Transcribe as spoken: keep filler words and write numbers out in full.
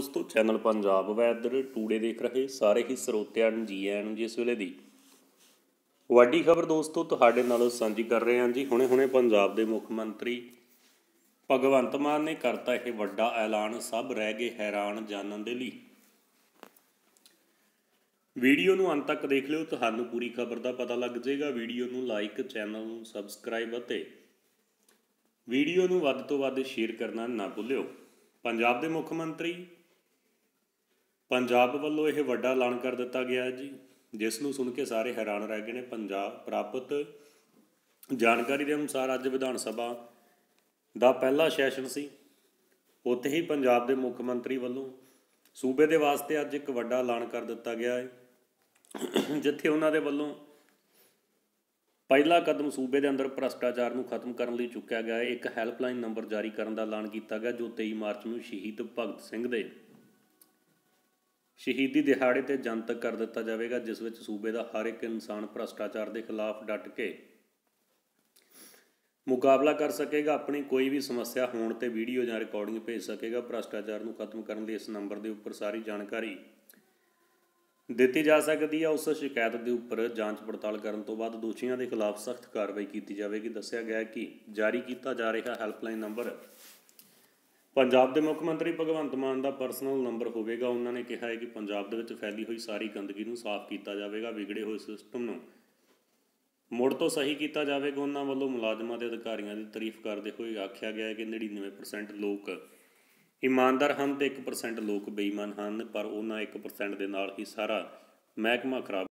दोस्तों channel Punjab weather today देख रहे सारे ही ਸਰੋਤਿਆਂ ਨੂੰ जी आਇਆਂ ਨੂੰ जिस ਵੇਲੇ ਦੀ ਵੱਡੀ ਖਬਰ ਦੋਸਤੋ ਤੁਹਾਡੇ ਨਾਲ ਸਾਂਝੀ ਕਰ ਰਹੇ ਹਾਂ ਜੀ। ਹੁਣੇ ਹੁਣੇ ਪੰਜਾਬ ਦੇ ਮੁੱਖ ਮੰਤਰੀ ਭਗਵੰਤ ਮਾਨ ਨੇ ਕਰਤਾ ਇਹ ਵੱਡਾ ਐਲਾਨ, ਸਭ ਰਹਿ ਗਏ ਹੈਰਾਨ ਜਾਣਨ ਦੇ ਲਈ। ਵੀਡੀਓ ਨੂੰ ਅੰਤ ਤੱਕ ਦੇਖ ਲਿਓ, ਤੁਹਾਨੂੰ ਪੂਰੀ ਖਬਰ ਦਾ ਪਤਾ ਲੱਗ ਜਾਏਗਾ। ਵੀਡੀਓ ਨੂੰ ਲਾਈਕ, ਚੈਨਲ ਨੂੰ ਸਬਸਕ੍ਰਾਈਬ ਅਤੇ ਵੀਡੀਓ ਨੂੰ ਵੱਧ ਤੋਂ ਵੱਧ ਸ਼ੇਅਰ ਕਰਨਾ ਨਾ ਭੁੱਲਿਓ। ਪੰਜਾਬ ਦੇ ਮੁੱਖ ਮੰਤਰੀ ਪੰਜਾਬ ਵੱਲੋਂ ਇਹ ਵੱਡਾ ਐਲਾਨ ਕਰ ਦਿੱਤਾ ਗਿਆ ਜੀ, ਜਿਸ ਨੂੰ ਸੁਣ ਕੇ ਸਾਰੇ ਹੈਰਾਨ ਰਹਿ ਗਏ ਨੇ। ਪੰਜਾਬ ਪ੍ਰਾਪਤ ਜਾਣਕਾਰੀ ਦੇ ਅਨੁਸਾਰ ਅੱਜ ਵਿਧਾਨ ਸਭਾ ਦਾ ਪਹਿਲਾ ਸੈਸ਼ਨ ਸੀ। ਉੱਥੇ ਹੀ ਪੰਜਾਬ ਦੇ ਮੁੱਖ ਮੰਤਰੀ ਵੱਲੋਂ ਸੂਬੇ ਦੇ ਵਾਸਤੇ ਅੱਜ ਇੱਕ ਵੱਡਾ ਐਲਾਨ ਕਰ ਦਿੱਤਾ ਗਿਆ ਹੈ, ਜਿੱਥੇ ਉਹਨਾਂ ਦੇ ਵੱਲੋਂ ਪਹਿਲਾ ਕਦਮ ਸੂਬੇ ਦੇ ਅੰਦਰ ਭ੍ਰਸ਼ਟਾਚਾਰ ਨੂੰ ਖਤਮ ਕਰਨ ਲਈ ਚੁੱਕਿਆ ਗਿਆ ਹੈ। ਇੱਕ ਹੈਲਪਲਾਈਨ ਨੰਬਰ ਜਾਰੀ ਕਰਨ ਦਾ ਐਲਾਨ ਕੀਤਾ ਗਿਆ, ਜੋ ਤੇਈ ਮਾਰਚ ਨੂੰ ਸ਼ਹੀਦ ਭਗਤ ਸਿੰਘ ਦੇ ਸ਼ਹੀਦੀ ਦਿਹਾੜੇ 'ਤੇ ਜਨਤਕ ਕਰ ਦਿੱਤਾ ਜਾਵੇਗਾ, ਜਿਸ ਵਿੱਚ ਸੂਬੇ ਦਾ ਹਰ ਇੱਕ ਇਨਸਾਨ ਭ੍ਰਸ਼ਟਾਚਾਰ ਦੇ ਖਿਲਾਫ ਡਟ ਕੇ ਮੁਕਾਬਲਾ ਕਰ ਸਕੇਗਾ। ਆਪਣੀ ਕੋਈ ਵੀ ਸਮੱਸਿਆ ਹੋਣ 'ਤੇ ਵੀਡੀਓ ਜਾਂ ਰਿਕਾਰਡਿੰਗ ਭੇਜ ਸਕੇਗਾ। ਭ੍ਰਸ਼ਟਾਚਾਰ ਨੂੰ ਖਤਮ ਕਰਨ ਲਈ ਇਸ ਨੰਬਰ ਦੇ ਉੱਪਰ ਸਾਰੀ ਜਾਣਕਾਰੀ ਦਿੱਤੀ ਜਾ ਸਕਦੀ ਹੈ। ਉਸ ਸ਼ਿਕਾਇਤ ਦੇ ਉੱਪਰ ਜਾਂਚ ਪੜਤਾਲ ਕਰਨ ਤੋਂ ਬਾਅਦ ਦੋਸ਼ੀਆਂ ਦੇ ਖਿਲਾਫ ਸਖਤ ਕਾਰਵਾਈ ਕੀਤੀ ਜਾਵੇਗੀ। ਦੱਸਿਆ ਗਿਆ ਕਿ ਜਾਰੀ ਕੀਤਾ ਜਾ ਰਿਹਾ ਹੈਲਪਲਾਈਨ ਨੰਬਰ ਪੰਜਾਬ ਦੇ ਮੁੱਖ ਮੰਤਰੀ ਭਗਵੰਤ ਮਾਨ ਦਾ ਪਰਸਨਲ ਨੰਬਰ ਹੋਵੇਗਾ। ਉਹਨਾਂ ਨੇ ਕਿਹਾ ਹੈ ਕਿ ਪੰਜਾਬ ਦੇ ਵਿੱਚ ਫੈਲੀ ਹੋਈ ਸਾਰੀ ਗੰਦਗੀ ਨੂੰ ਸਾਫ਼ ਕੀਤਾ ਜਾਵੇਗਾ, ਵਿਗੜੇ ਹੋਏ ਸਿਸਟਮ ਨੂੰ ਮੁੜ ਤੋਂ ਸਹੀ ਕੀਤਾ ਜਾਵੇਗਾ। ਉਹਨਾਂ ਵੱਲੋਂ ਮੁਲਾਜ਼ਮਾਂ ਅਤੇ ਅਧਿਕਾਰੀਆਂ ਦੀ ਤਾਰੀਫ ਕਰਦੇ ਹੋਏ ਆਖਿਆ ਗਿਆ ਹੈ ਕਿ ਨੜਿਨਵੇਂ ਪਰਸੈਂਟ ਲੋਕ ਇਮਾਨਦਾਰ ਹਨ ਅਤੇ ਇੱਕ ਪਰਸੈਂਟ ਲੋਕ ਬੇਈਮਾਨ ਹਨ, ਪਰ ਉਹਨਾਂ ਇੱਕ ਪਰਸੈਂਟ ਦੇ ਨਾਲ ਹੀ ਸਾਰਾ ਮਹਿਕਮਾ ਖਰਾਬ